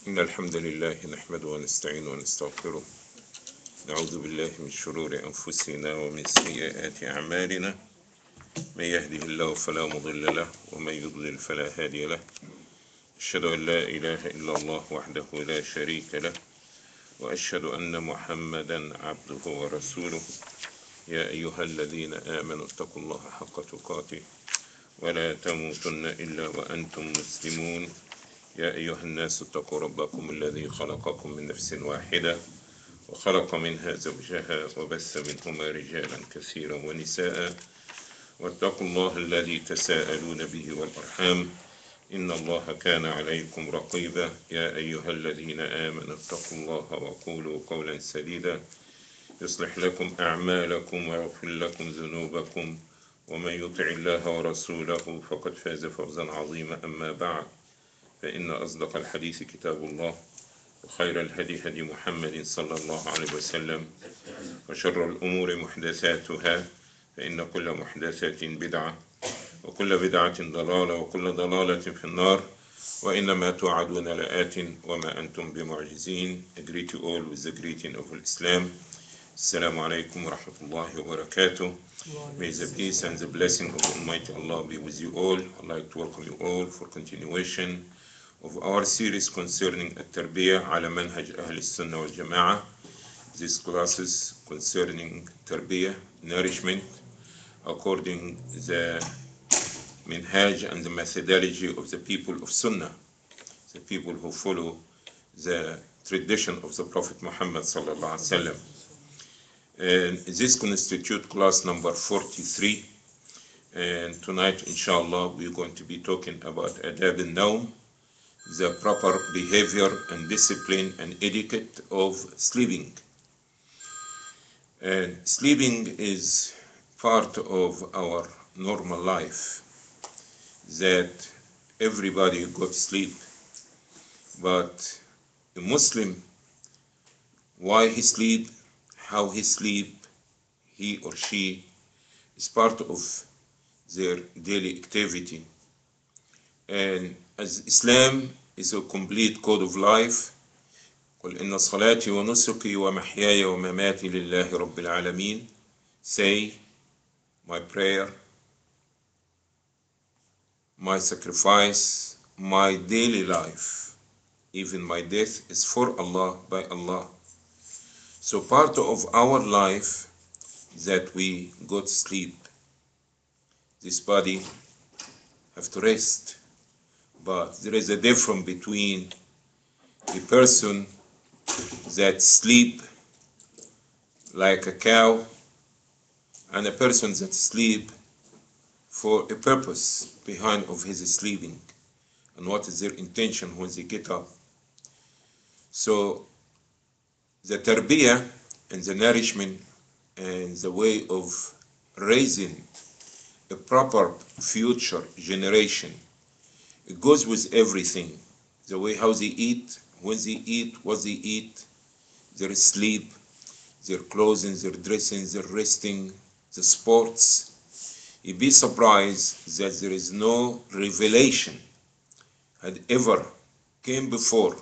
إن الحمد لله نحمده ونستعينه ونستغفره. نعوذ بالله من شرور أنفسنا ومن سيئات أعمالنا. من يهده الله فلا مضل له ومن يضلل فلا هادي له. أشهد أن لا إله إلا الله وحده لا شريك له، وأشهد أن محمدا عبده ورسوله. يا أيها الذين آمنوا اتقوا الله حق تقاته ولا تموتن إلا وأنتم مسلمون. يا أيها الناس اتقوا ربكم الذي خلقكم من نفس واحدة وخلق منها زوجها وبث منهما رجالا كثيرا ونساء، واتقوا الله الذي تساءلون به والأرحام إن الله كان عليكم رقيبا. يا أيها الذين آمنوا اتقوا الله وقولوا قولا سديدا يصلح لكم أعمالكم ويغفر لكم ذنوبكم، ومن يطع الله ورسوله فقد فاز فوزا عظيما. أما بعد، فإن أصدق الحديث كتاب الله، وخير الهدي هدي محمد صلى الله عليه وسلم، وشر الأمور محدثاتها، فإن كل محدثة بدعة، وكل بدعة ضلالة، وكل ضلالة في النار. وإنما توعدون لآت وما أنتم بمعجزين. I greet you all with the greeting of Islam. Assalamu alaikum wa rahmatullahi wa barakatuh. May the peace and the blessing of Almighty Allah be with you all. I'd like to welcome you all for continuation of our series concerning At-Tarbiyah ala Manhaj Ahl Sunnah wal Jama'ah. These classes concerning Tarbiyah, nourishment, according the minhaj and the methodology of the people of Sunnah, the people who follow the tradition of the Prophet Muhammad sallallahu alaihi wasallam. And this constitute class number 43. And tonight, inshallah, we're going to be talking about adab al-nawm, the proper behavior and discipline and etiquette of sleeping. And sleeping is part of our normal life, that everybody got sleep. But a Muslim, why he sleep, how he sleep, he or she, is part of their daily activity. And as Islam is a complete code of life, قل إن صلاتي ونسكي ومحياي ومماتي لله رب العالمين, say, my prayer, my sacrifice, my daily life, even my death is for Allah, by Allah. So part of our life that we go to sleep. This body have to rest. But there is a difference between a person that sleep like a cow and a person that sleep for a purpose behind of his sleeping, and what is their intention when they get up. So the tarbiyah and the nourishment and the way of raising a proper future generation, it goes with everything. The way how they eat, when they eat, what they eat, their sleep, their clothing, their dressing, their resting, the sports. You'd be surprised that there is no revelation had ever came before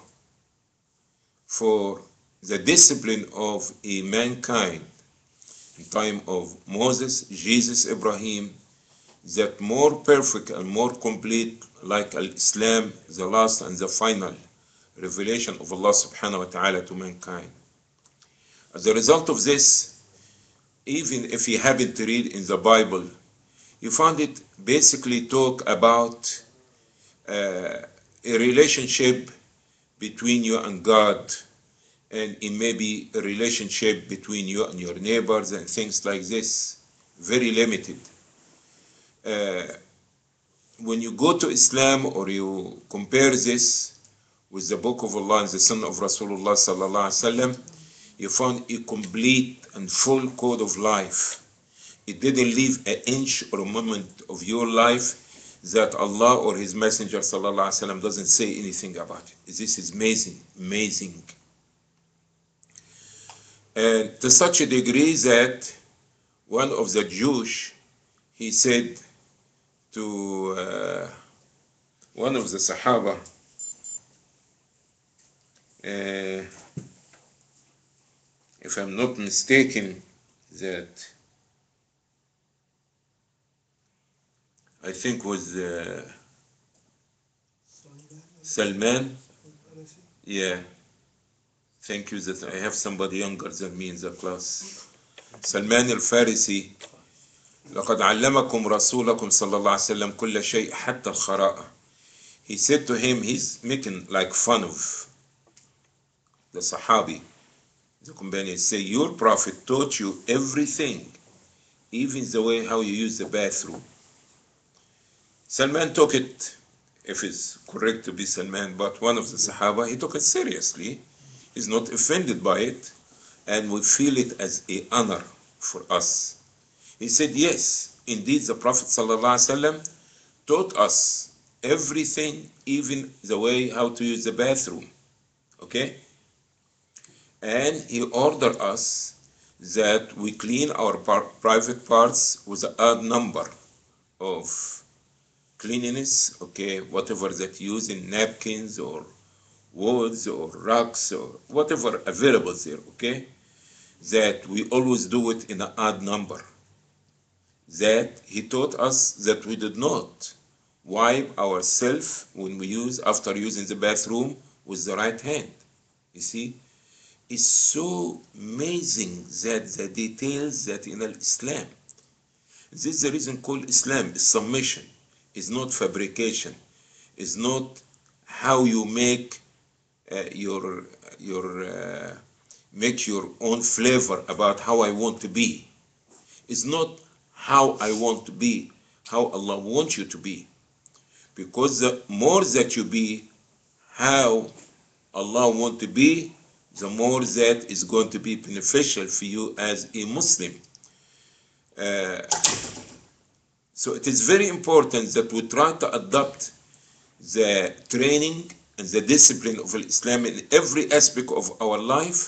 for the discipline of a mankind in time of Moses, Jesus, Ibrahim, that more perfect and more complete like Islam, the last and the final revelation of Allah subhanahu wa ta'ala to mankind. As a result of this, even if you happen to read in the Bible, you find it basically talk about a relationship between you and God, and it may be a relationship between you and your neighbors and things like this, very limited. When you go to Islam or you compare this with the book of Allah and the Sunnah of Rasulullah sallallahu alaihi wasallam, you find a complete and full code of life. It didn't leave an inch or a moment of your life that Allah or His Messenger sallallahu alaihi wasallam doesn't say anything about it. This is amazing, amazing. And to such a degree that one of the Jews, he said to one of the Sahaba, if I'm not mistaken, that I think was Salman. Yeah, thank you that I have somebody younger than me in the class. Salman al-Farisi. لقد علمكم رسولكم صلى الله عليه وسلم كل شيء حتى الخراءة. He said to him, he's making like fun of the Sahabi, the companion, say, your prophet taught you everything, even the way how you use the bathroom. Salman took it, if it's correct to be Salman, but one of the Sahaba, he took it seriously. He's not offended by it, and we feel it as an honor for us. He said, yes, indeed the Prophet ﷺ taught us everything, even the way how to use the bathroom. Okay? And he ordered us that we clean our private parts with an odd number of cleanliness, okay, whatever that you use in napkins or woods or rugs or whatever available there, okay, that we always do it in an odd number. That he taught us that we did not wipe ourselves when we use, after using the bathroom, with the right hand. You see, it's so amazing that the details that in Islam. This is the reason called Islam is submission, is not fabrication, is not how you make make your own flavor about how I want to be. It's not how I want to be, how Allah wants you to be. Because the more that you be how Allah wants to be, the more that is going to be beneficial for you as a Muslim. So it is very important that we try to adopt the training and the discipline of Islam in every aspect of our life.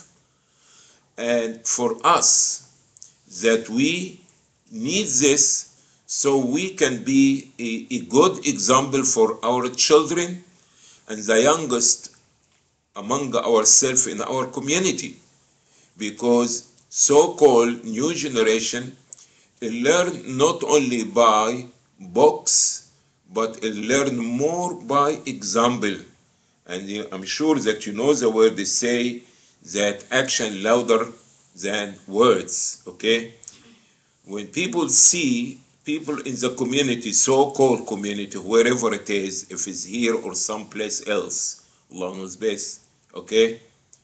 And for us, that we need this so we can be a good example for our children and the youngest among ourselves in our community. Because so-called new generation learn not only by books, but learn more by example. And I'm sure that you know the word they say that action louder than words, okay? When people see people in the community, so-called community, wherever it is, if it's here or someplace else, Allah knows best, okay?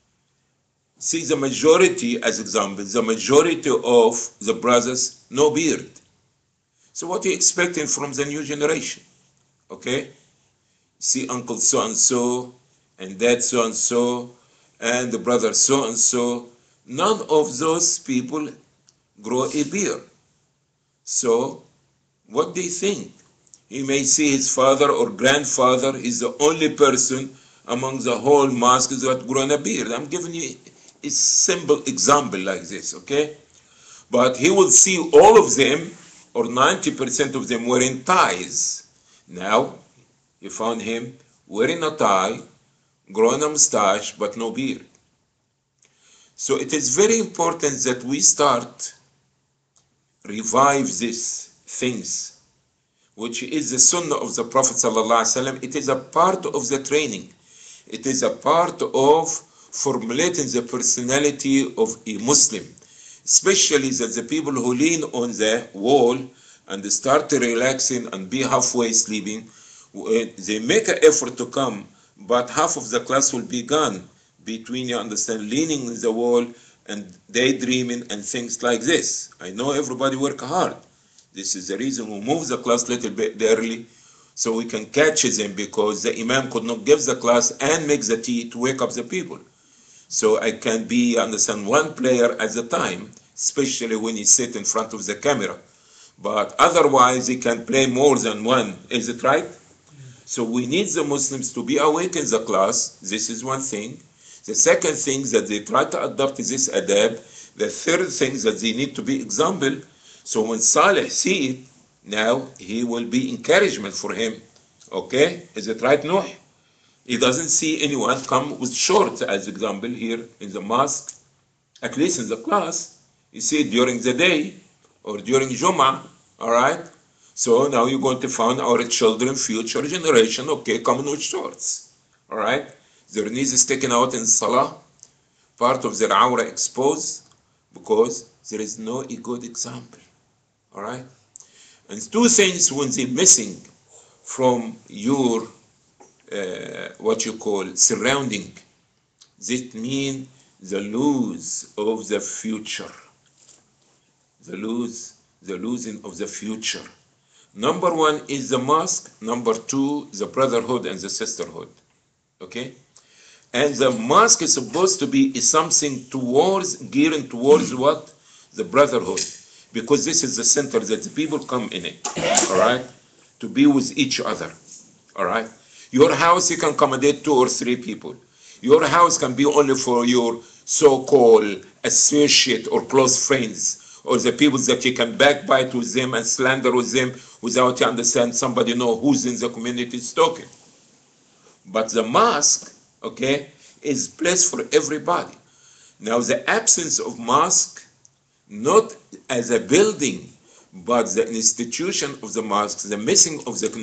See the majority, as example, the majority of the brothers, no beard. So what are you expecting from the new generation? Okay? See uncle so-and-so, and dad so-and-so, and the brother so-and-so. None of those people grow a beard. So what do you think? He may see his father or grandfather is the only person among the whole mosque that grown a beard. I'm giving you a simple example like this, okay? But he will see all of them, or 90% of them, wearing ties. Now, you found him wearing a tie, growing a mustache, but no beard. So it is very important that we start revive these things, which is the sunnah of the Prophet ﷺ. It is a part of the training. It is a part of formulating the personality of a Muslim, especially that the people who lean on the wall and start relaxing and be halfway sleeping, they make an effort to come, but half of the class will be gone between, you understand, leaning on the wall and daydreaming and things like this. I know everybody work hard. This is the reason we move the class a little bit early, so we can catch them, because the imam could not give the class and make the tea to wake up the people. So I can be, understand, one player at a time, especially when he sit in front of the camera. But otherwise, he can play more than one. Is it right? So we need the Muslims to be awake in the class. This is one thing. The second thing that they try to adopt this adab. The third thing that they need to be example. So when Saleh see it, now he will be encouragement for him. Okay? Is it right, Nuh? He doesn't see anyone come with shorts, as example here in the mosque, at least in the class. You see it during the day or during Jum'ah, all right? So now you're going to find our children, future generation, okay, coming with shorts, all right? Their knees is taken out in Salah, part of their aura exposed, because there is no good example, all right? And two things when they're missing from your what you call surrounding, that mean the lose of the future, the losing of the future. Number one is the mosque. Number two, the brotherhood and the sisterhood. Okay, and the mosque is supposed to be something towards, gearing towards what? The brotherhood, because this is the center that the people come in it, all right, to be with each other, all right. Your house, you can accommodate 2 or 3 people. Your house can be only for your so-called associate or close friends, or the people that you can backbite with them and slander with them without you understand somebody know who's in the community is talking. But the mosque, okay, is place for everybody. Now the absence of mosque, not as a building, but the institution of the mosque, the missing of the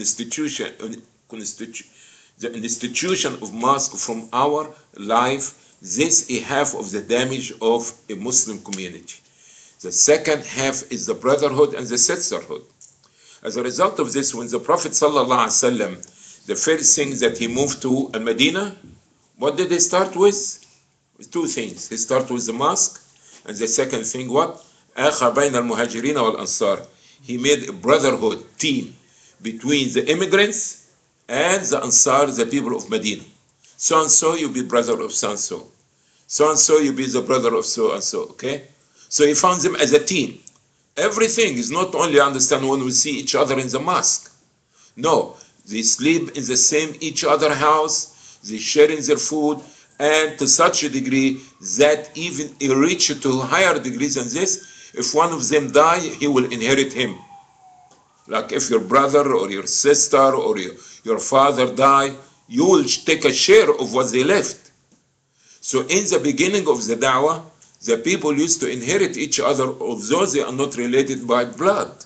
the institution of mosque from our life, this is half of the damage of a Muslim community. The second half is the brotherhood and the sisterhood. As a result of this, when the Prophet ﷺ, the first thing that he moved to Medina, what did he start with? 2 things. He started with the mosque, and the second thing, what? أخا بين المهاجرين والأنصار. He made a brotherhood team between the immigrants and the Ansar, the people of Medina. So and so, you be brother of so and so. So and so, you be the brother of so and so. Okay? So he found them as a team. Everything is not only understand when we see each other in the mosque. No, they sleep in the same each other house. They share in their food, and to such a degree that even he reach to higher degrees than this. If one of them die, he will inherit him. Like if your brother or your sister or your father die, you will take a share of what they left. So in the beginning of the da'wah, the people used to inherit each other, although they are not related by blood.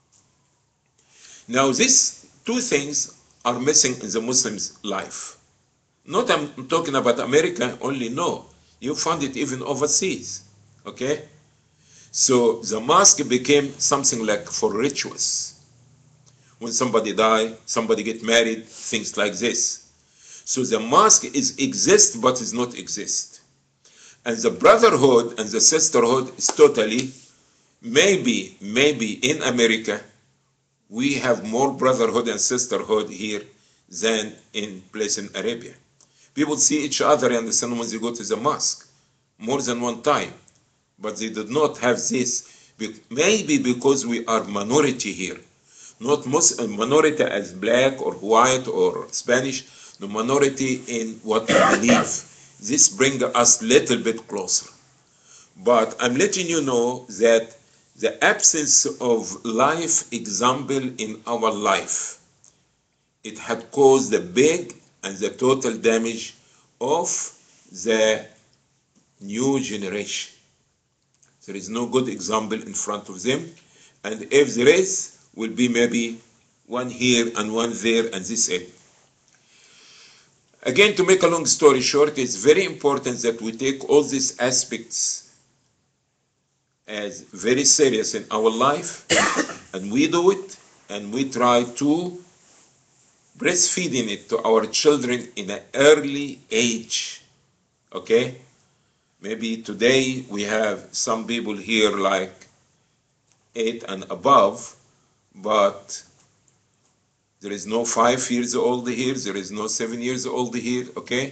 Now these 2 things are missing in the Muslim's life. Not I'm talking about America only, no. You find it even overseas, okay? So the mosque became something like for rituals. When somebody die, somebody get married, things like this. So the mosque exists, but is not exist. And the brotherhood and the sisterhood is totally, maybe in America, we have more brotherhood and sisterhood here than in place in Arabia. People see each other and understand when they go to the mosque more than one time, but they did not have this. Maybe because we are minority here. Not minority as black or white or Spanish, the minority in what we believe. This brings us a little bit closer. But I'm letting you know that the absence of life example in our life, it had caused the big and the total damage of the new generation. There is no good example in front of them, and if there is, will be maybe one here and one there, and this it. Again, to make a long story short, it's very important that we take all these aspects as very serious in our life, and we do it, and we try to breastfeeding it to our children in an early age, okay? Maybe today we have some people here like 8 and above, but there is no 5 years old here, there is no 7 years old here, okay?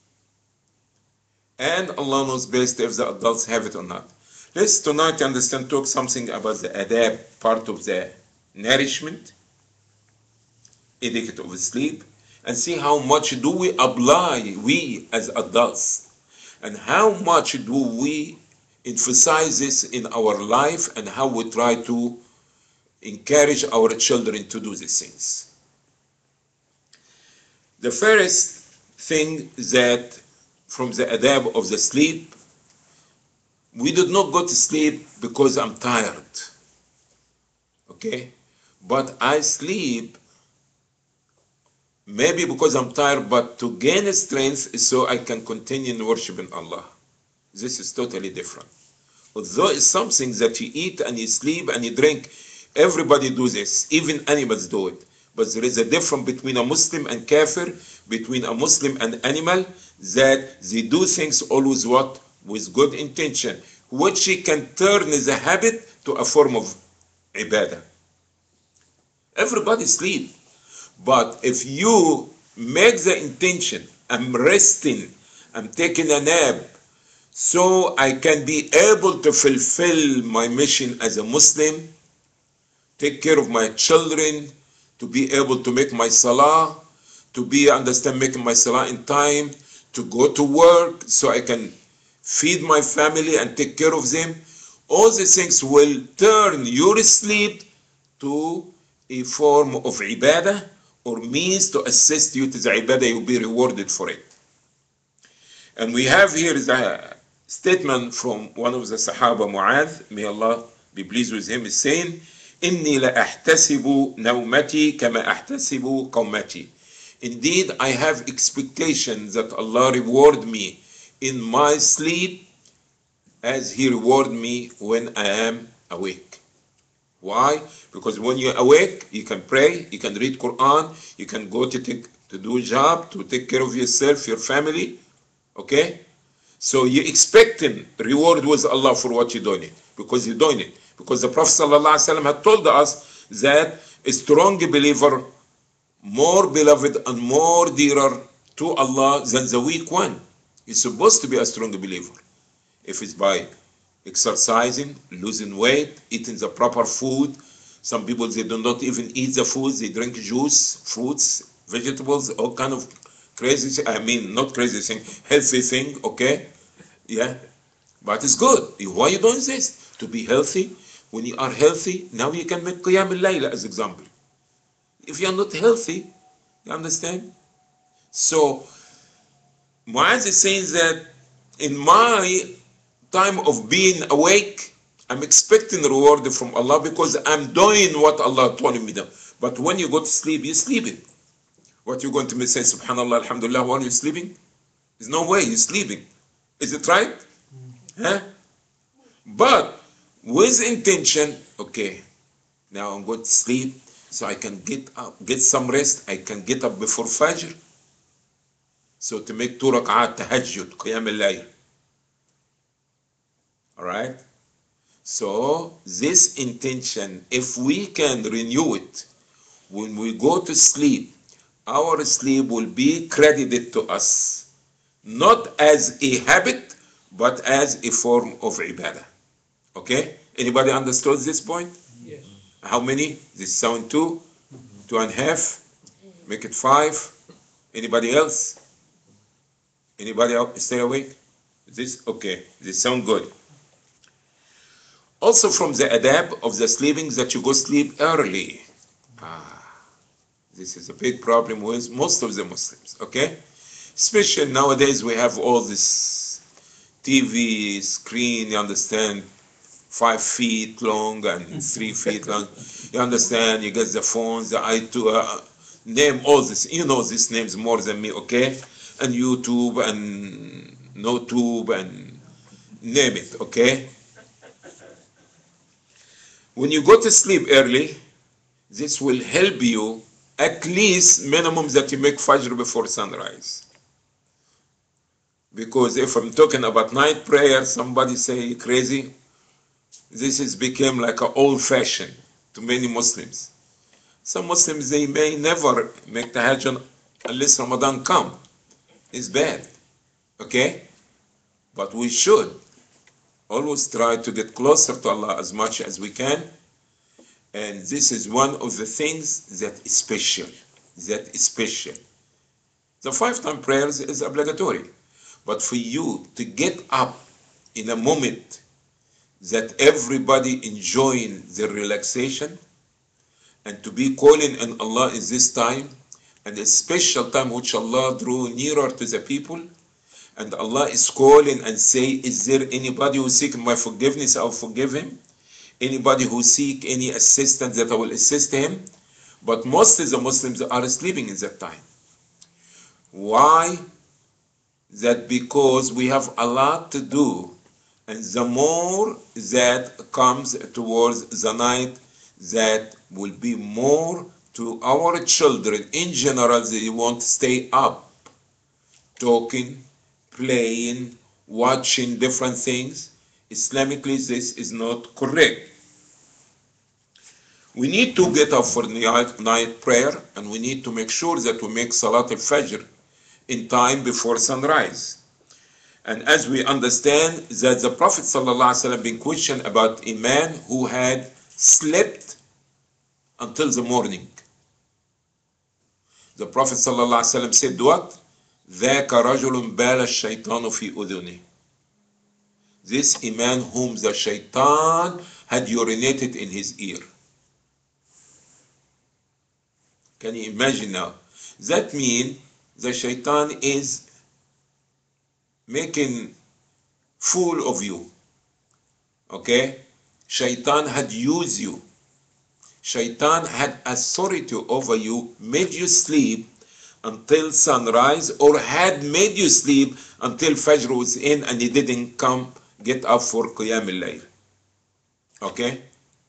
And Allah knows best if the adults have it or not. Let's tonight understand, talk something about the adab, part of the nourishment, etiquette of sleep, and see how much do we apply, we as adults, and how much do we emphasize this in our life, and how we try to encourage our children to do these things. The first thing that from the adab of the sleep, we did not go to sleep because I'm tired, okay? But I sleep maybe because I'm tired, but to gain strength so I can continue in worshiping Allah. This is totally different. Although it's something that you eat and you sleep and you drink, everybody do this, even animals do it. But there is a difference between a Muslim and kafir, between a Muslim and animal, that they do things always what? With good intention, which he can turn the habit to a form of ibadah. Everybody sleep. But if you make the intention, I'm resting, I'm taking a nap, so I can be able to fulfill my mission as a Muslim, take care of my children, to be able to make my salah, to be making my salah in time, to go to work so I can feed my family and take care of them. All these things will turn your sleep to a form of ibadah or means to assist you to the ibadah. You'll be rewarded for it. And we have here the statement from one of the Sahaba, Mu'adh, may Allah be pleased with him, is saying, إِنِّي لَأَحْتَسِبُ نَوْمَتِي كَمَا أَحْتَسِبُ قَوْمَتِي. Indeed, I have expectation that Allah reward me in my sleep as He reward me when I am awake. Why? Because when you're awake, you can pray, you can read Quran, you can go to do a job, to take care of yourself, your family, okay? So you're expecting reward with Allah for what you're doing it, because you're doing it. Because the Prophet ﷺ had told us that a strong believer, more beloved and more dearer to Allah than the weak one. He's supposed to be a strong believer. If it's by exercising, losing weight, eating the proper food. Some people, they do not even eat the food, they drink juice, fruits, vegetables, all kind of crazy, not crazy thing, healthy thing, okay? Yeah, but it's good. Why are you doing this? To be healthy. When you are healthy, now you can make Qiyam al-Layla as example. If you are not healthy, you understand? So, Mu'adh is saying that in my time of being awake, I'm expecting reward from Allah because I'm doing what Allah told me to do. But when you go to sleep, you're sleeping. What you're going to say, Subhanallah, Alhamdulillah, while you're sleeping? There's no way you're sleeping. Is it right? Huh? But with intention, okay, now I'm going to sleep so I can get up, get some rest. I can get up before Fajr. So to make 2 rak'at tahajjud, Qiyam al-Layl. All right? So this intention, if we can renew it, when we go to sleep, our sleep will be credited to us, not as a habit, but as a form of ibadah. Okay? Anybody understood this point? Yes. How many? This sound 2, 2.5, make it 5. Anybody else? Anybody else stay awake? This, okay, this sound good. Also from the adab of the sleeping that you go sleep early. This is a big problem with most of the Muslims, okay? Especially nowadays we have all this TV screen, you understand, 5 feet long and 3 feet long. You understand, you get the phones, the i2, name all this. You know these names more than me, okay? And YouTube and NoTube and name it, okay? When you go to sleep early, this will help you at least minimum that you make Fajr before sunrise. Because if I'm talking about night prayer, somebody say crazy. This has become like an old fashioned to many Muslims. Some Muslims, they may never make tahajjud unless Ramadan come. It's bad, okay? But we should always try to get closer to Allah as much as we can. And this is one of the things that is special. The 5-time prayers is obligatory. But for you to get up in a moment that everybody enjoying their relaxation and to be calling on Allah in this time and a special time which Allah drew nearer to the people, and Allah is calling and say, is there anybody who seek my forgiveness? I'll forgive him. Anybody who seek any assistance, that I will assist him. But most of the Muslims are sleeping in that time. Why? That because we have a lot to do, and the more that comes towards the night, that will be more to our children in general. They want to stay up, talking, playing, watching different things. Islamically, this is not correct. We need to get up for night prayer, and we need to make sure that we make Salat al-Fajr in time before sunrise. And as we understand that the Prophet ﷺ been questioned about a man who had slept until the morning. The Prophet ﷺ said what? ذَاكَ رَجُلٌ بَالَ الشَّيْطَانُ فِي أُذُنِهِ. This a man whom the shaitan had urinated in his ear. Can you imagine now? That means the shaitan is making fool of you. Okay? Shaitan had used you. Shaitan had authority over you, made you sleep until sunrise, or had made you sleep until Fajr was in and he didn't come get up for Qiyam al-Layl. Okay?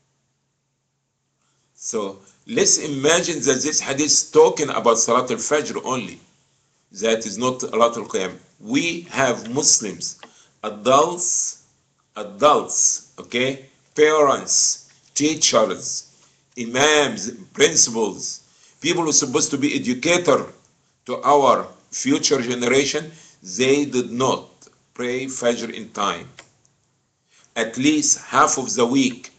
So let's imagine that this hadith is talking about Salat al-Fajr only. That is not Salat al-Qiyam. We have Muslims, adults, okay, parents, teachers, imams, principals, people who are supposed to be educators to our future generation. They did not pray Fajr in time. At least half of the week,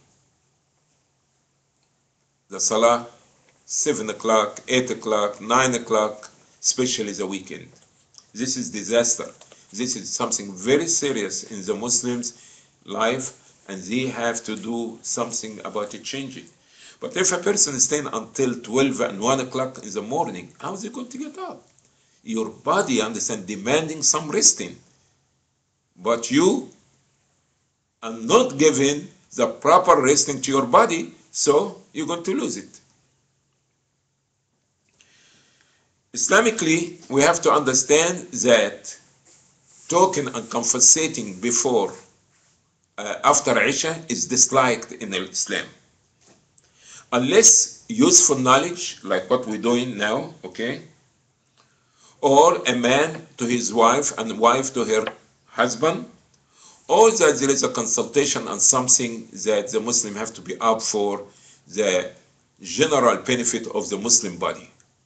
the Salah, 7 o'clock, 8 o'clock, 9 o'clock, especially the weekend. This is disaster. This is something very serious in the Muslims' life, and they have to do something about it, changing. But if a person is staying until 12 and 1 o'clock in the morning, how is he going to get up? Your body, understand, demanding some resting. But you are not giving the proper resting to your body, so you're going to lose it. Islamically, we have to understand that talking and conversating before, after Isha is disliked in Islam. Unless useful knowledge, like what we're doing now, okay? Or a man to his wife and wife to her husband, or that there is a consultation on something that the Muslim have to be up for the general benefit of the Muslim body.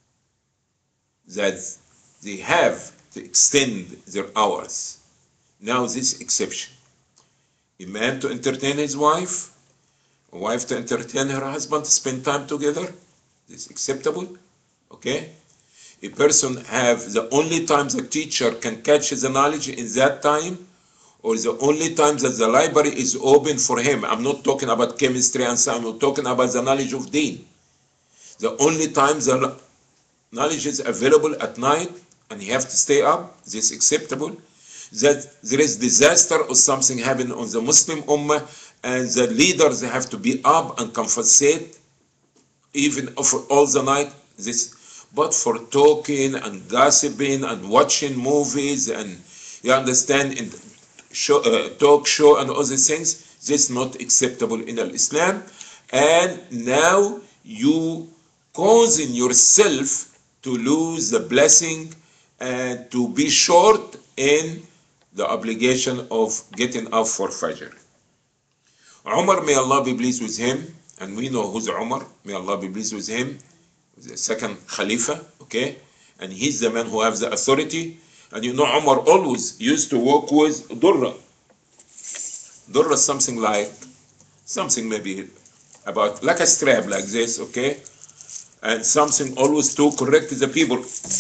That they have to extend their hours. Now this exception. A man to entertain his wife, a wife to entertain her husband, to spend time together, this is acceptable, okay? A person have the only time the teacher can catch the knowledge in that time, or the only time that the library is open for him. I'm not talking about chemistry and science, I'm talking about the knowledge of Deen. The only time the knowledge is available at night and you have to stay up, this is acceptable. That there is disaster or something happened on the Muslim Ummah and the leaders have to be up and conversate even for all the night, this. But for talking and gossiping and watching movies and, you understand, in talk show and all these things, this is not acceptable in Islam. And now you causing yourself to lose the blessing and to be short in the obligation of getting up for Fajr. Umar, may Allah be pleased with him, and we know who's Umar, may Allah be pleased with him, the second Khalifa, okay? And he's the man who has the authority. And you know Umar always used to work with Durra. Durra is something maybe about, like a strap like this, okay? And something always to correct the people,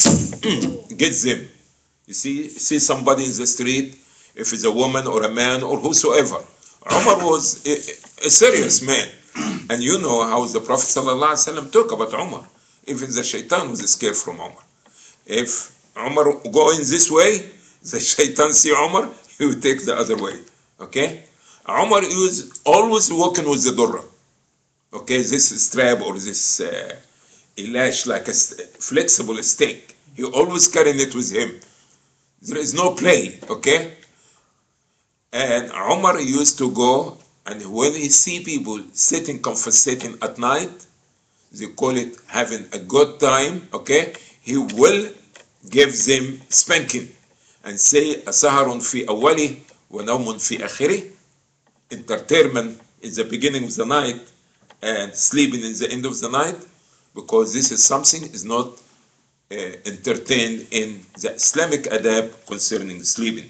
get them. You see somebody in the street, if it's a woman or a man or whosoever. Umar was a serious man. And you know how the Prophet ﷺ talked about Umar. Even the shaitan was scared from Umar. If Umar going this way, the shaitan see Umar, he will take the other way. Okay? Umar is always walking with the durra. Okay, this strap or this lash like a flexible stick. He always carrying it with him. There is no play. Okay? And Umar used to go, and when he see people sitting, conversating at night, they call it having a good time, okay? He will give them spanking and say, "Saharun fi awali wa nawmun fi akhiri." Entertainment in the beginning of the night and sleeping in the end of the night, because this is something is not entertained in the Islamic adab concerning sleeping.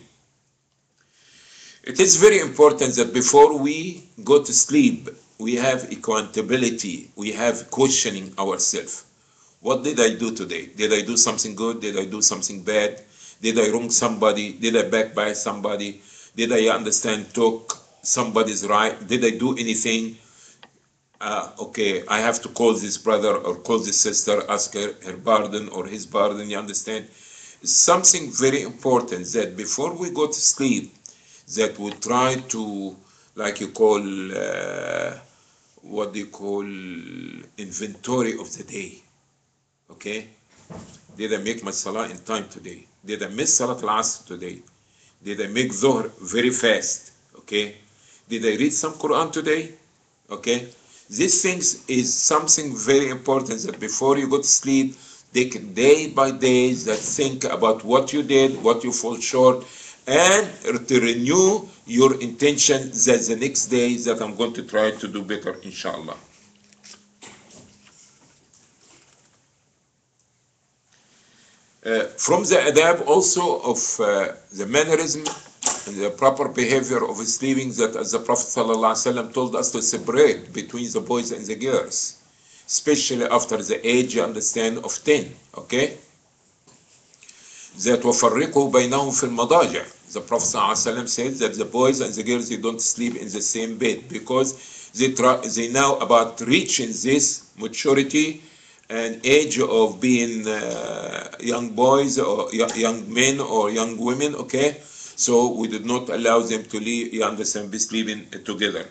It is very important that before we go to sleep, we have accountability, we have questioning ourselves. What did I do today? Did I do something good? Did I do something bad? Did I wrong somebody? Did I backbite somebody? Did I understand, talk somebody's right? Did I do anything? Okay, I have to call this brother or call this sister, ask her pardon or his pardon, you understand? It's something very important that before we go to sleep, that we try to, like you call, what do you call, inventory of the day. Okay? Did I make my salah in time today? Did I miss salat al-asr today? Did I make dhuhr very fast? Okay? Did I read some Quran today? Okay? These things is something very important that before you go to sleep, take day by day that think about what you did, what you fall short, and to renew your intention that the next day that I'm going to try to do better, inshallah. From the adab also of the mannerism and the proper behavior of sleeping, that as the Prophet ﷺ told us to separate between the boys and the girls, especially after the age, you understand, of 10, okay? That وَفَرِّقُوا بَيْنَهُمْ فِي الْمَضَاجِعِ. The Prophet ﷺ said that the boys and the girls, they don't sleep in the same bed, because they now about reaching this maturity and age of being young boys or young men or young women, okay? So we did not allow them to live, you understand, be sleeping together.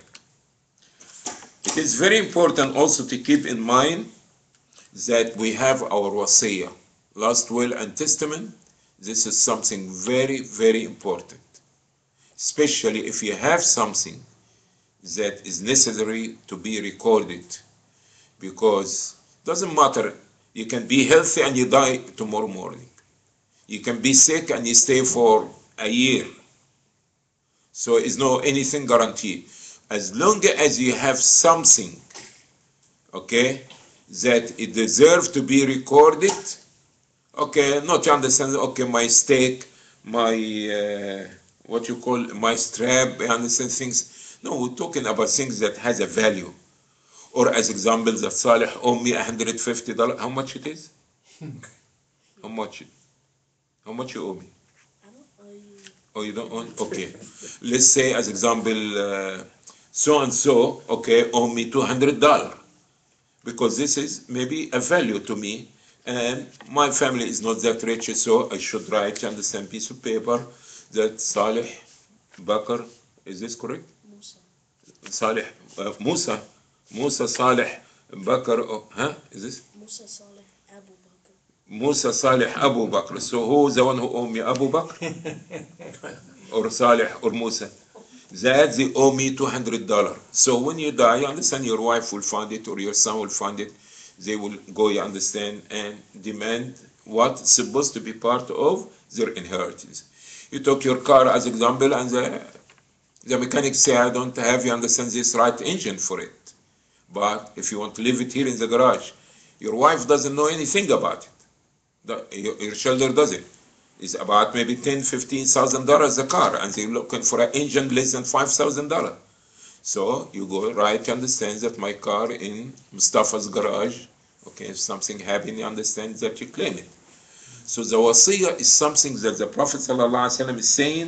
It is very important also to keep in mind that we have our wasiyah, last will and testament. This is something very, very important, especially if you have something that is necessary to be recorded, because it doesn't matter, you can be healthy and you die tomorrow morning. You can be sick and you stay for a year. So it's no anything guaranteed. As long as you have something, okay, that it deserves to be recorded, okay, not to understand, okay, my stake, my, what you call, my strap, you understand things. No, we're talking about things that has a value. Or as example, that Salih owe me $150. How much it is? How much? How much you owe me? Oh, you don't own? Okay. Let's say, as example, so and so, okay, owe me $200, because this is maybe a value to me, and my family is not that rich, so I should write, you understand, piece of paper that Salih Bakr, is this correct? Musa. Salih, Musa Salih Bakr, huh? Is this? Musa Salih Abu Bakr. Musa Salih Abu Bakr. So who is the one who owe me, Abu Bakr? Or Salih or Musa? That they owe me $200. So when you die, you understand, your wife will find it or your son will find it. They will go, you understand, and demand what's supposed to be part of their inheritance. You took your car as example, and the mechanic say, I don't have, you understand, this right engine for it. But if you want to leave it here in the garage, your wife doesn't know anything about it. Your children doesn't. It's about maybe $10,000-$15,000 a car, and they're looking for an engine less than $5,000. So you go right to understand that my car in Mustafa's garage, okay, if something happened, you understand that you claim it. So the wasiyah is something that the Prophet ﷺ is saying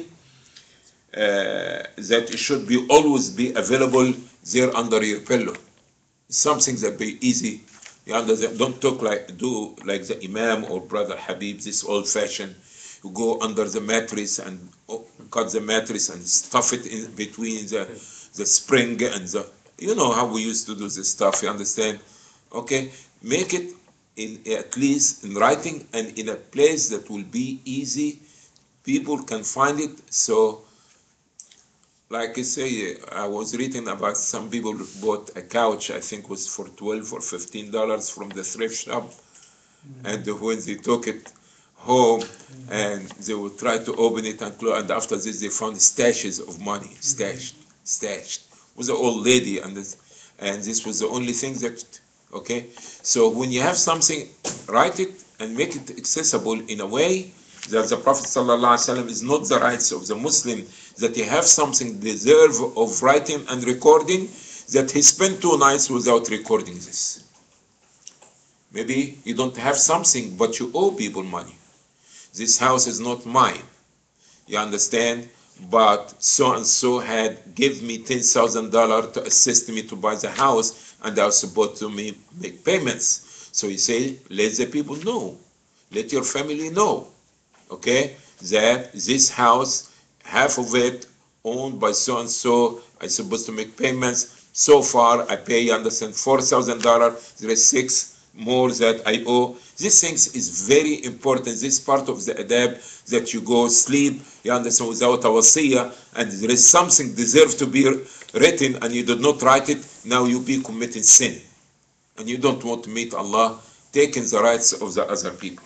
that it should always be available there under your pillow. It's something that be easy You understand? Don't do like the Imam or Brother Habib, this old fashioned. You go under the mattress and cut the mattress and stuff it in between the spring and the, you know how we used to do this stuff, you understand? Okay, make it in at least in writing and in a place that will be easy. People can find it. So like I say, I was reading about some people who bought a couch, I think was for $12 or $15 from the thrift shop. And when they took it home and they would try to open it and close, and after this they found stashes of money, stashed. It was an old lady, and this was the only thing that, okay? So when you have something, write it and make it accessible in a way that the Prophet ﷺ is not the rights of the Muslim, that he have something deserve of writing and recording, that he spent 2 nights without recording this. Maybe you don't have something, but you owe people money. This house is not mine, you understand? But so and so had give me $10,000 to assist me to buy the house, and I was supposed to make payments. So you say, let the people know, let your family know, okay, that this house, half of it owned by so and so, I'm supposed to make payments. So far I pay, you understand, $4,000. There is 6 more that I owe. These things is very important. This part of the adab, that you go sleep, you understand, without a wasiyah, and there is something deserved to be written and you did not write it, now you be committing sin. And you don't want to meet Allah, taking the rights of the other people.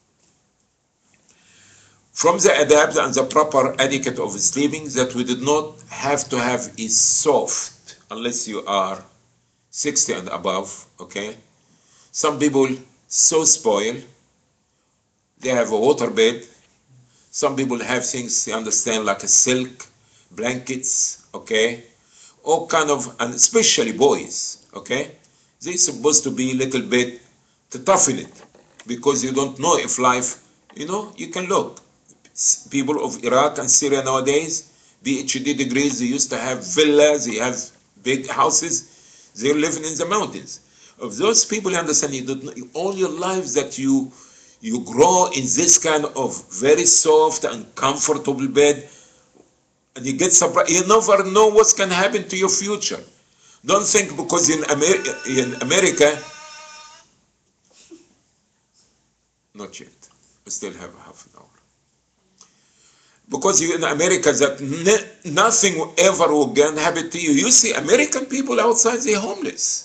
From the adab and the proper etiquette of sleeping, that we did not have to have is soft, unless you are 60 and above, okay? Some people so spoiled, they have a water bed. Some people have things, you understand, like a silk, blankets, okay? All kind of, and especially boys, okay? They're supposed to be a little bit to toughen it, because you don't know if life, you know, you can look. People of Iraq and Syria nowadays, PhD degrees, they used to have villas, they have big houses, they're living in the mountains. Of those people, you understand, you don't know, all your lives that you grow in this kind of very soft and comfortable bed, and you get surprised. You never know what's going to happen to your future. Don't think because in America, not yet, we still have half an hour. Because you're in America, that nothing ever will happen to you. You see American people outside, they're homeless.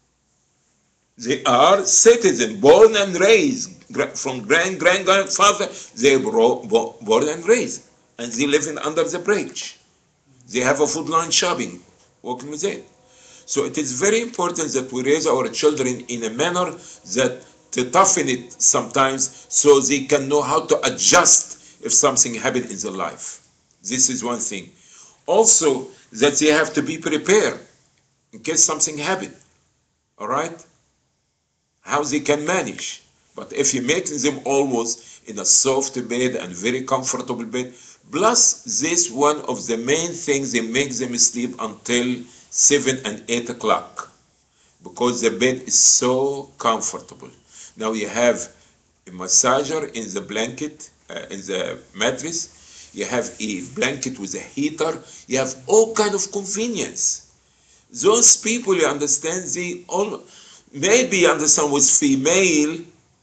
They are citizens, born and raised, from grandfather, they were born and raised, and they living under the bridge. They have a food line shopping, walking with it. So it is very important that we raise our children in a manner that to toughen it sometimes, so they can know how to adjust if something happened in their life. This is one thing. Also, that they have to be prepared in case something happened. All right? How they can manage. But if you make them always in a soft bed and very comfortable bed, plus this one of the main things, they make them sleep until 7 and 8 o'clock, because the bed is so comfortable. Now you have a massager in the blanket, in the mattress, you have a blanket with a heater, you have all kind of convenience. Those people, you understand, they all, maybe you understand with female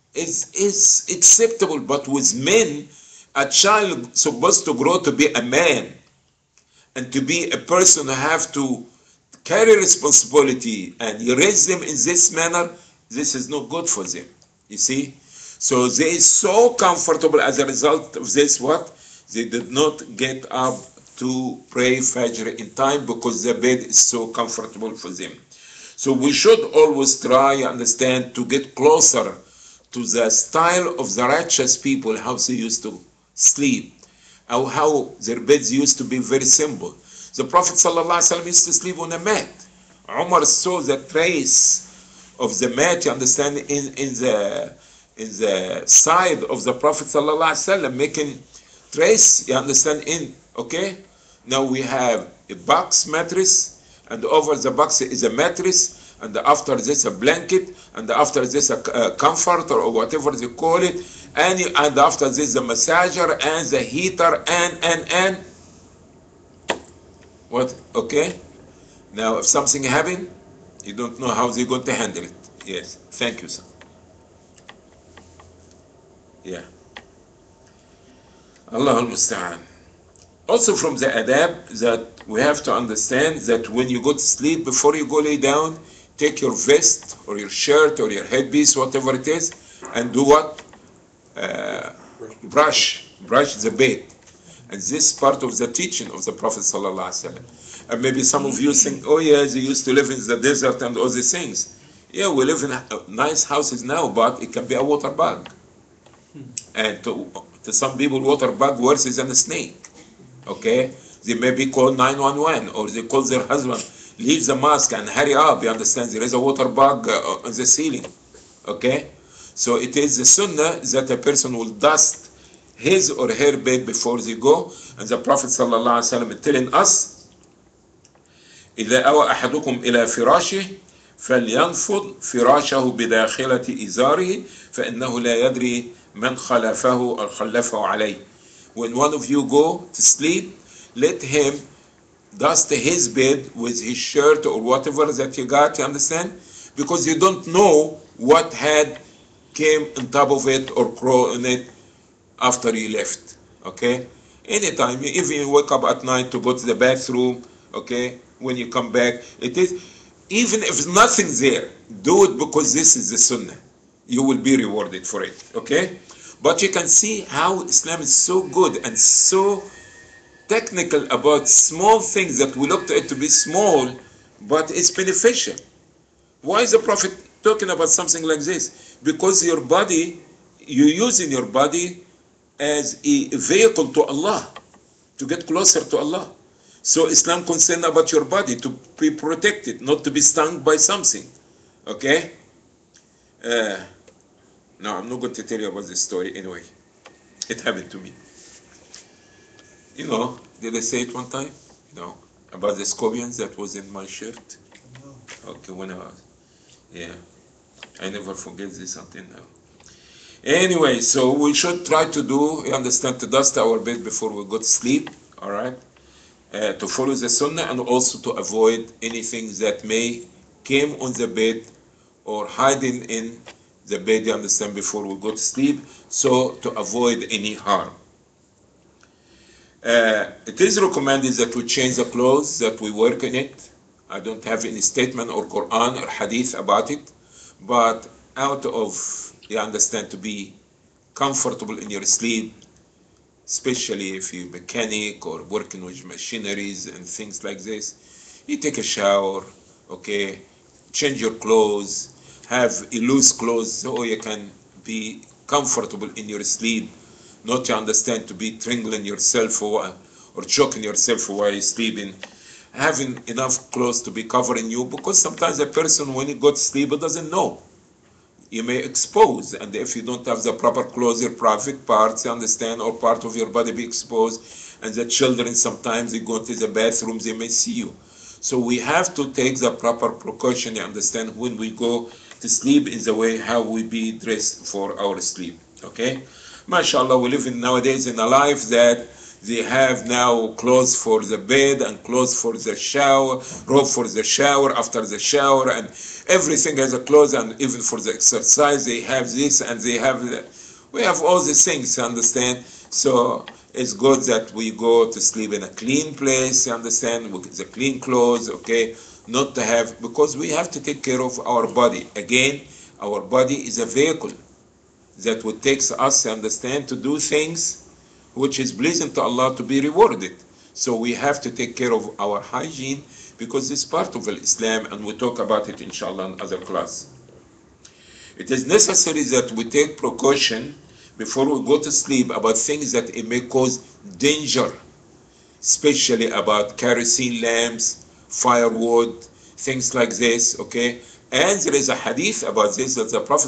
is acceptable, but with men, a child supposed to grow to be a man and to be a person who have to carry responsibility, and you raise them in this manner, this is not good for them, you see. So they so comfortable as a result of this, what? They did not get up to pray Fajr in time because the bed is so comfortable for them. So we should always try, understand, to get closer to the style of the righteous people, how they used to sleep, or how their beds used to be very simple. The Prophet ﷺ used to sleep on a mat. Umar saw the trace of the mat, you understand, in the side of the Prophet ﷺ, making trace, you understand, in, okay? Now we have a box mattress, and over the box is a mattress, and after this a blanket, and after this a comforter or whatever they call it, and after this the massager and the heater and what? Okay. Now if something happen, you don't know how they're going to handle it. Yes. Thank you, sir. Yeah. Allah al-Musta'an. Also from the adab that we have to understand that when you go to sleep, before you go lay down, take your vest or your shirt or your headpiece, whatever it is, and do what? Brush the bed. And this is part of the teaching of the Prophet sallallahu alaihi wasallam. And maybe some of you think, oh yeah, they used to live in the desert and all these things. Yeah, we live in nice houses now, but it can be a water bug. And to some people, water bug worse than a snake. Okay, they maybe call 911 or they call their husband, leave the mask and hurry up. You understand? There is a water bug on the ceiling. Okay, so it is the sunnah that a person will dust his or her bed before they go. And the Prophet sallallahu alaihi wasallam is telling us, إذا أوى أحدكم إلى فراشه فلينفض فراشه بداخلة إزاره فإنه لا يدري من خلفه أو خلفه عليه. When one of you go to sleep, let him dust his bed with his shirt or whatever that you got, you understand? Because you don't know what had came on top of it or crawl on it after you left. Okay? Anytime, even you wake up at night to go to the bathroom, okay, when you come back, it is, even if nothing's there, do it because this is the sunnah. You will be rewarded for it. Okay? But you can see how Islam is so good and so technical about small things that we look to it to be small, but it's beneficial. Why is the Prophet talking about something like this? Because your body, you're using your body as a vehicle to Allah, to get closer to Allah. So Islam concerned about your body to be protected, not to be stung by something. Okay? No, I'm not going to tell you about this story anyway. It happened to me. You know, did I say it one time? No. About the scorpions that was in my shirt? No. Okay, when I was, yeah. I never forget this until now. Anyway, so we should try to do, you understand, to dust our bed before we go to sleep, all right? To follow the sunnah and also to avoid anything that may came on the bed or hiding in the bed, you understand, before we go to sleep, so to avoid any harm. It is recommended that we change the clothes that we work in it. I don't have any statement or Quran or Hadith about it, but out of, you understand, to be comfortable in your sleep, especially if you're mechanic or working with machineries and things like this, you take a shower, okay, change your clothes, have a loose clothes so you can be comfortable in your sleep, not to understand to be strangling yourself or choking yourself while you're sleeping. Having enough clothes to be covering you, because sometimes a person when he goes to sleep doesn't know. You may expose, and if you don't have the proper clothes, your private parts, you understand, or part of your body be exposed, and the children sometimes they go to the bathrooms, they may see you. So we have to take the proper precaution, you understand, when we go to sleep in the way how we be dressed for our sleep. Okay? MashaAllah, we live in nowadays in a life that they have now clothes for the bed and clothes for the shower, robe for the shower, after the shower, and everything has a clothes, and even for the exercise they have this and they have that. We have all these things, you understand? So it's good that we go to sleep in a clean place, you understand, with the clean clothes, okay? Not to have, because we have to take care of our body. Again, our body is a vehicle that would take us, you understand, to do things which is pleasing to Allah, to be rewarded. So we have to take care of our hygiene, because it's part of Islam, and we talk about it inshallah in other class. It is necessary that we take precaution before we go to sleep about things that it may cause danger, especially about kerosene lamps, firewood, things like this, okay? And there is a hadith about this that the Prophet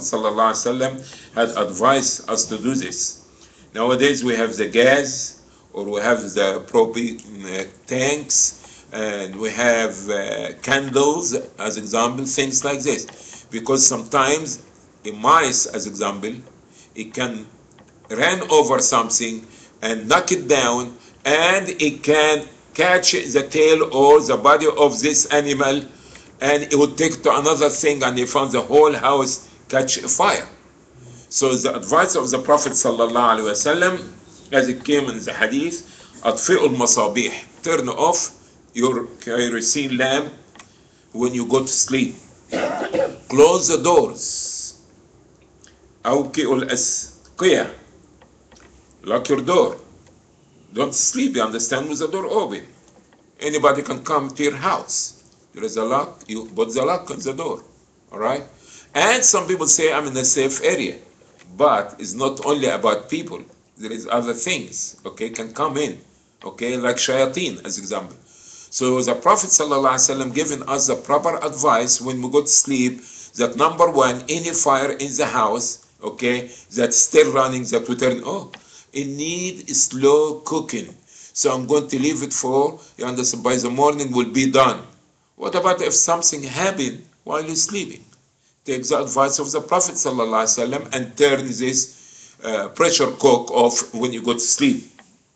ﷺ had advised us to do this. Nowadays we have the gas, or we have the propane tanks, and we have candles as example, things like this, because sometimes a mice as example, it can run over something and knock it down, and it can catch the tail or the body of this animal, and it would take to another thing, and they found the whole house catch fire. So the advice of the Prophet sallallahu alaihi wasallam, as it came in the hadith, أطفئوا المصابيح, turn off your kerosene lamp when you go to sleep. Close the doors. أوكئوا الأسقية, lock your door. Don't sleep, you understand, with the door open. Anybody can come to your house. There is a lock, you put the lock on the door. All right? And some people say I'm in a safe area. But it's not only about people. There is other things, okay, can come in. Okay, like shayateen as example. So the Prophet ﷺ giving us the proper advice when we go to sleep, that number one, any fire in the house, okay, that's still running, that we turn, it needs slow cooking. So I'm going to leave it for, you understand, by the morning will be done. What about if something happened while you're sleeping? Take the advice of the Prophet ﷺ and turn this pressure cook off when you go to sleep.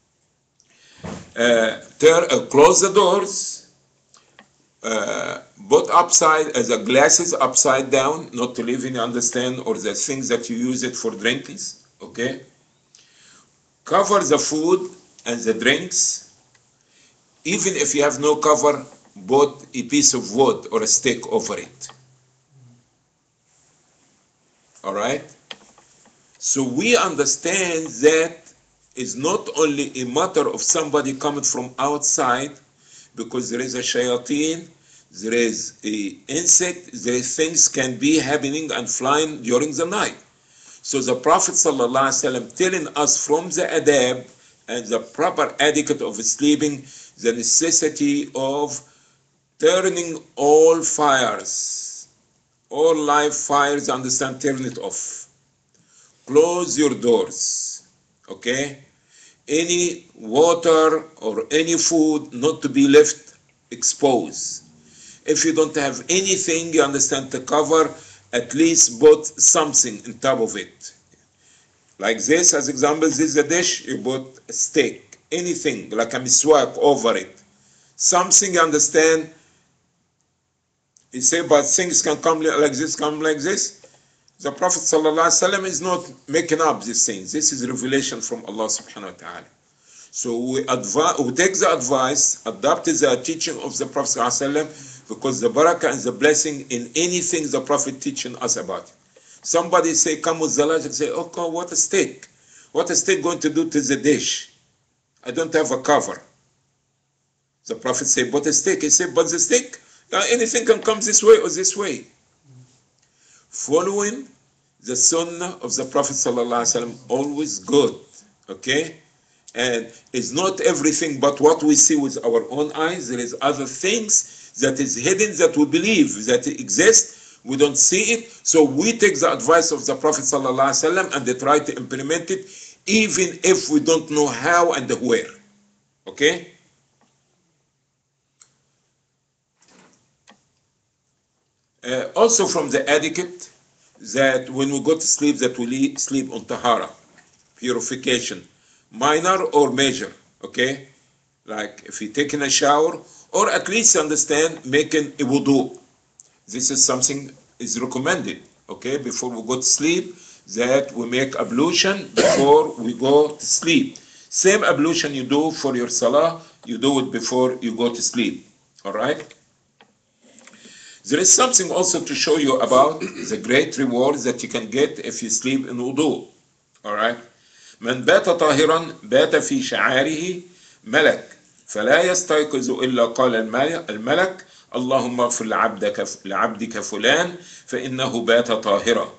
Close the doors, put upside as the glasses upside down, not to leave, you understand, or the things that you use it for drinking, okay? Cover the food and the drinks. Even if you have no cover, put a piece of wood or a stick over it. All right? So we understand that it's not only a matter of somebody coming from outside, because there is a shayateen, there is an insect, there is things can be happening and flying during the night. So the Prophet ﷺ telling us from the adab and the proper etiquette of sleeping, the necessity of turning all fires, all live fires, understand, turn it off. Close your doors, okay? Any water or any food not to be left exposed. If you don't have anything, you understand, to cover, at least put something on top of it. Like this, as example, this is a dish, you put a steak, anything, like a miswak over it. Something, you understand, you say, but things can come like this, come like this. The Prophet ﷺ is not making up these things. This is revelation from Allah subhanahu wa ta'ala. So we take the advice, adopt the teaching of the Prophet ﷺ, because the barakah and the blessing in anything the Prophet teaching us about. Somebody say, come with the logic, say, okay, what a steak. What is steak going to do to the dish? I don't have a cover. The Prophet said, but a steak. He said, but the steak, anything can come this way or this way. Following the sunnah of the Prophet ﷺ, always good, okay? And it's not everything but what we see with our own eyes. There is other things that is hidden that we believe that exist. We don't see it. So we take the advice of the Prophet ﷺ and they try to implement it, even if we don't know how and where, okay? Also from the etiquette, that when we go to sleep, that we sleep on tahara, purification, minor or major, okay? Like if you're taking a shower, or at least understand making a wudu. This is something is recommended, okay? Before we go to sleep, that we make ablution before we go to sleep. Same ablution you do for your salah, you do it before you go to sleep, all right? There is something also to show you about the great rewards that you can get if you sleep in wudu. All right? من بات طاهرا بات في شعاره ملك فلا يستيقظ إلا قال الملك اللهم اغفر لعبدك فلان فإنه بات طاهرا.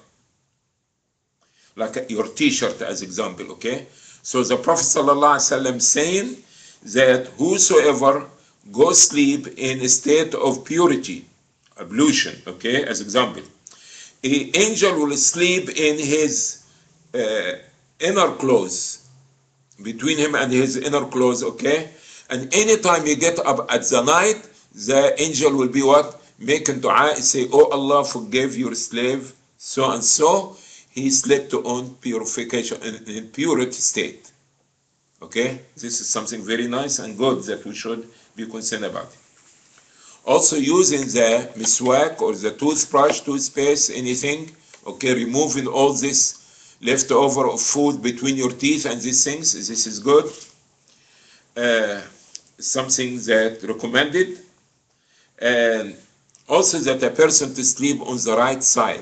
Like your t-shirt as example, okay? So the Prophet ﷺ saying that whosoever goes sleep in a state of purity, ablution, okay, as example, an angel will sleep in his inner clothes, between him and his inner clothes, okay, And anytime you get up at the night, the angel will be what? Making dua, say, oh Allah, forgive your slave, so and so. He slept on purification, in purity state. Okay? This is something very nice and good that we should be concerned about. Also using the miswak or the toothbrush, toothpaste, anything, okay, removing all this leftover of food between your teeth and these things, this is good. Something that recommended. And also that a person to sleep on the right side.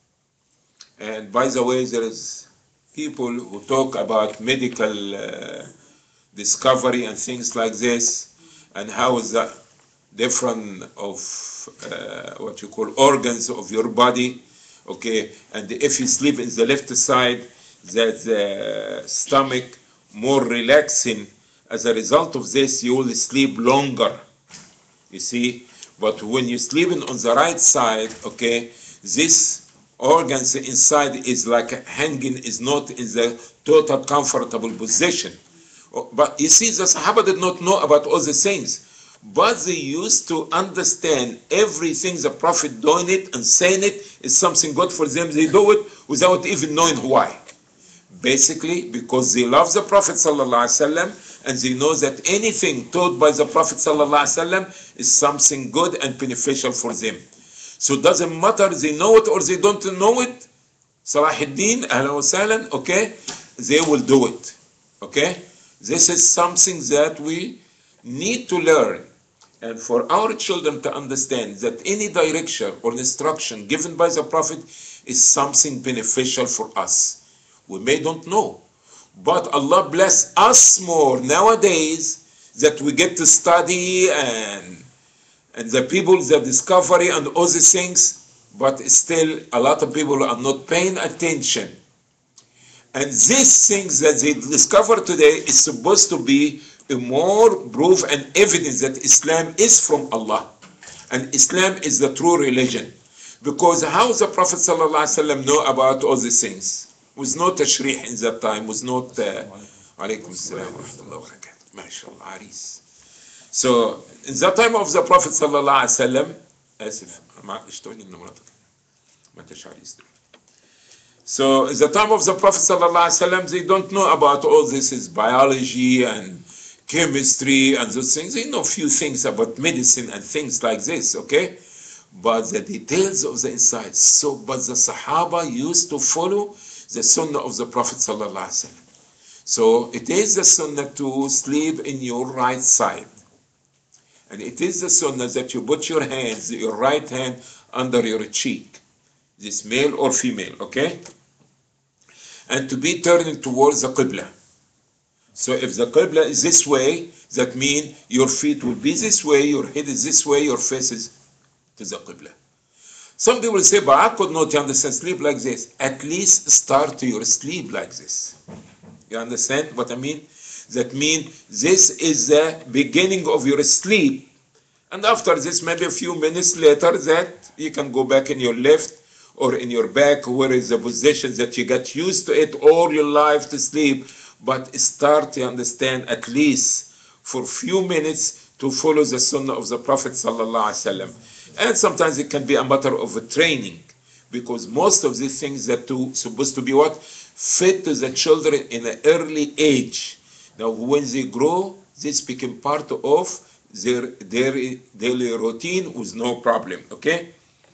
And by the way, there is people who talk about medical discovery and things like this, and how is that different of what you call organs of your body, okay? And if you sleep in the left side, that the stomach more relaxing. As a result of this, you will sleep longer, you see. But when you're sleeping on the right side, okay, this organs inside is like hanging, is not in the total comfortable position. But you see, the Sahaba did not know about all the things, but they used to understand everything the Prophet doing it and saying it is something good for them. They do it without even knowing why. Basically, because they love the Prophet ﷺ, and they know that anything taught by the Prophet ﷺ is something good and beneficial for them. So it doesn't matter they know it or they don't know it. Salahuddin, ahlan wa sahlan, okay? They will do it, okay? This is something that we need to learn. And for our children to understand that any direction or instruction given by the Prophet is something beneficial for us. We may don't know, but Allah bless us more nowadays that we get to study and the people, the discovery and all these things, but still a lot of people are not paying attention. And these things that they discover today is supposed to be a more proof and evidence that Islam is from Allah and Islam is the true religion. Because how the Prophet ﷺ know about all these things? Was not tashrih in that time, was not alaykum assalam wa rahmatullahi wa barakatuh. MashaAllah, Aris. So in that time of the Prophet ﷺ, so in the time of the Prophet ﷺ, they don't know about all this is biology and chemistry and those things. They know a few things about medicine and things like this, okay? But the details of the inside. So, but the Sahaba used to follow the Sunnah of the Prophet ﷺ. So it is the Sunnah to sleep in your right side. And it is the Sunnah that you put your hands, your right hand under your cheek. This male or female, okay? And to be turning towards the Qibla. So if the Qibla is this way, that means your feet will be this way, your head is this way, your face is to the Qibla. Some people say, but I could not understand sleep like this. At least start your sleep like this. You understand what I mean? That means this is the beginning of your sleep. And after this, maybe a few minutes later, that you can go back in your left or in your back, where is the position that you got used to it all your life to sleep. But start to understand at least for a few minutes to follow the Sunnah of the Prophet ﷺ. And sometimes it can be a matter of a training, because most of these things that supposed to be what? Fit to the children in an early age. Now when they grow, this become part of their daily routine with no problem, okay?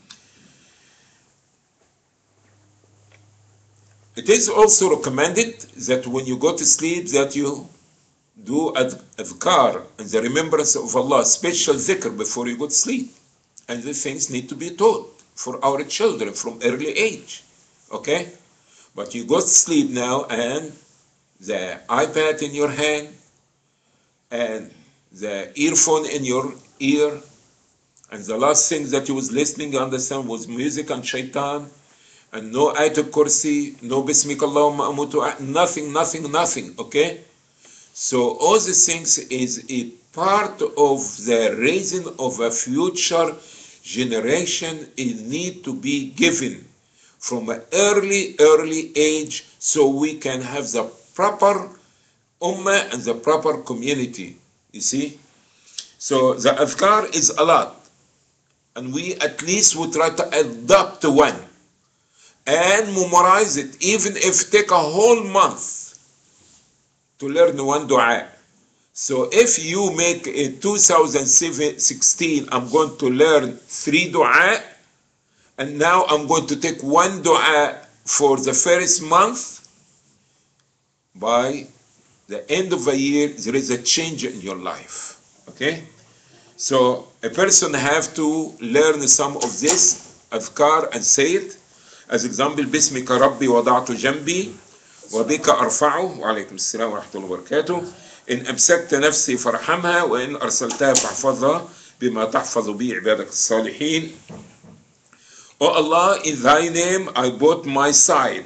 It is also recommended that when you go to sleep that you do adhkar and the remembrance of Allah, special dhikr before you go to sleep. And these things need to be taught for our children from early age, okay? But you go to sleep now and the iPad in your hand and the earphone in your ear, and the last thing that you was listening, you understand, was music and shaitan, and no ayatul kursi, no bismika Allahumma amutu, nothing, okay? So all these things is a part of the raising of a future generation. It need to be given from an early age so we can have the proper ummah and the proper community. You see? So the adhkar is a lot. And we at least would try to adopt one and memorize it, even if take a whole month to learn one dua. So if you make in 2016, I'm going to learn 3 dua, and now I'm going to take 1 dua for the first month. By the end of the year, there is a change in your life. Okay? So a person have to learn some of this adhkar and say it. As example, بسمك ربي وضعت جنبي وبك أرفعه وعليكم السلام ورحمة الله وبركاته. إن أمسكت نفسي فارحمها وإن أرسلتها فاحفظها بما تحفظ به عبادك الصالحين. Oh Allah, in thy name I put my side,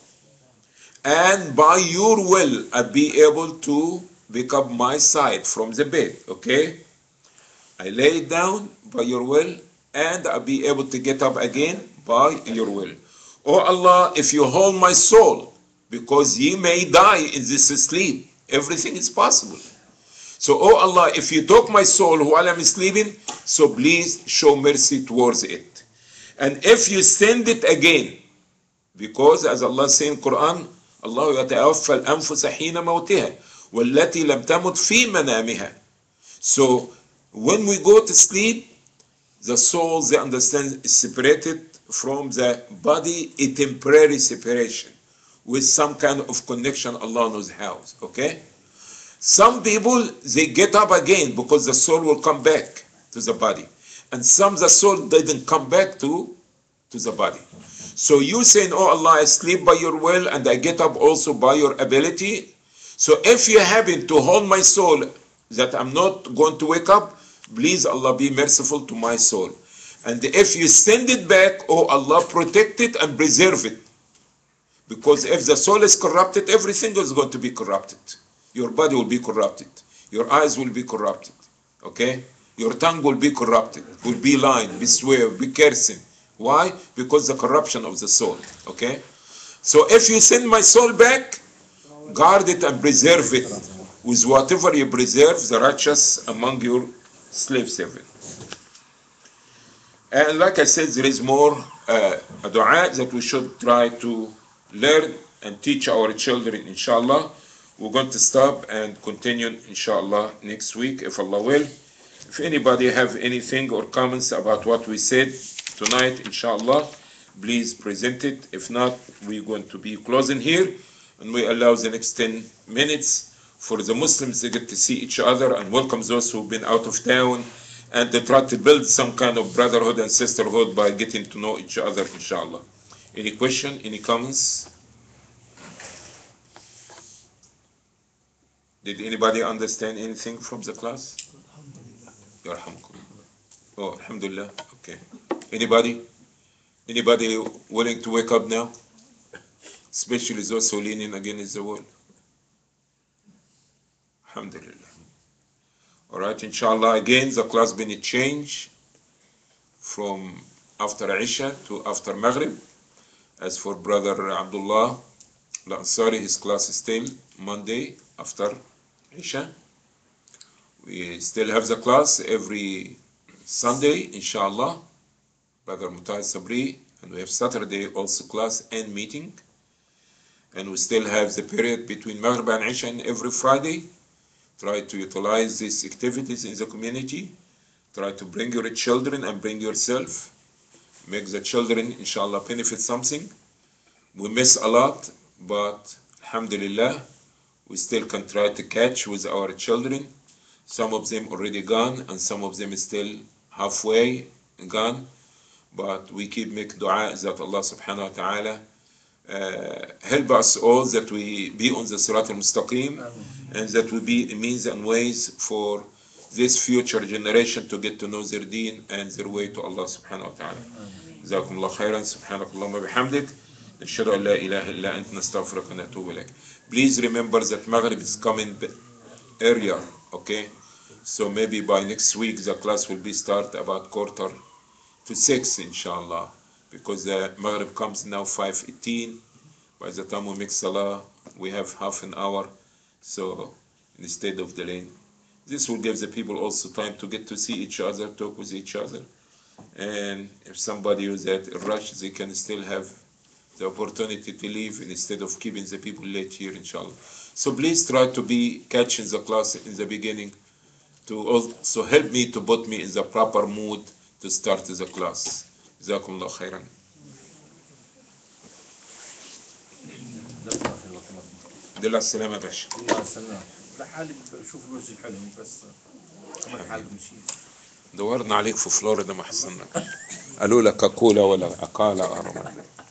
and by your will I'll be able to pick up my side from the bed. Okay? I lay it down by your will, and I'll be able to get up again by your will. Oh Allah, if you hold my soul, because ye may die in this sleep, everything is possible. So, oh Allah, if you took my soul while I'm sleeping, so please show mercy towards it. And if you send it again, because as Allah says in Quran, Allah يتوفى الأنفس حين موتها والتي لم تمت في منامها. So when we go to sleep, the soul, they understand, is separated from the body, a temporary separation with some kind of connection, Allah knows how. Okay? Some people, they get up again because the soul will come back to the body. And some, the soul didn't come back to the body. So you saying, oh Allah, I sleep by your will and I get up also by your ability. So if you happen to hold my soul that I'm not going to wake up, please Allah be merciful to my soul. And if you send it back, oh Allah, protect it and preserve it. Because if the soul is corrupted, everything is going to be corrupted. Your body will be corrupted. Your eyes will be corrupted. Okay? Your tongue will be corrupted. Will be lying, be swear, be cursing. Why? Because the corruption of the soul. Okay? So if you send my soul back, guard it and preserve it with whatever you preserve the righteous among your slave servants. And like I said, there is more a dua that we should try to learn and teach our children, inshallah. We're going to stop and continue, inshallah, next week, if Allah will. If anybody have anything or comments about what we said tonight, inshallah, please present it. If not, we're going to be closing here, and we allow the next 10 minutes for the Muslims to get to see each other and welcome those who've been out of town, and they try to build some kind of brotherhood and sisterhood by getting to know each other, inshallah. Any question, any comments? Did anybody understand anything from the class? Oh, alhamdulillah. Okay. Anybody? Anybody willing to wake up now? Especially those who leaning against the wall. Alhamdulillah. All right, inshallah, again, the class been changed from after Isha to after Maghrib. As for Brother Abdullah Al-Ansari, his class is still Monday after Isha. We still have the class every Sunday, inshallah. Brother Mutai Sabri, and we have Saturday also class and meeting. And we still have the period between Maghrib and Isha and every Friday. Try to utilize these activities in the community. Try to bring your children and bring yourself. Make the children, inshallah, benefit something. We miss a lot, but alhamdulillah, we still can try to catch with our children. Some of them already gone, and some of them is still halfway gone. But we keep making dua that Allah subhanahu wa ta'ala help us all that we be on the Sirat al-Mustaqim, and that we be means and ways for this future generation to get to know their deen and their way to Allah subhanahu wa ta'ala. جزاكم الله خيرا. سبحانك اللهم وبحمدك نشهد أن لا إله إلا أنت نستغفرك ونتوب إليك. Please remember that Maghrib is coming earlier, okay? So maybe by next week the class will be start about 5:45, inshallah, because the Maghrib comes now 5:18. By the time we make Salah, we have half an hour. So instead of delaying, This will give the people also time to get to see each other, talk with each other. And if somebody is at a rush, they can still have the opportunity to leave instead of keeping the people late here, inshallah. So please try to be catching the class in the beginning to also help me to put me in the proper mood to start the class. جزاكم الله خيرا. دل السلامة يا باشا. الله يسلمك. لحالي بشوف الوجه الحلو بس كمان حالك مشي. دورنا عليك في فلوريدا ما حصلنا. قالوا لك أكولا ولا أقالة.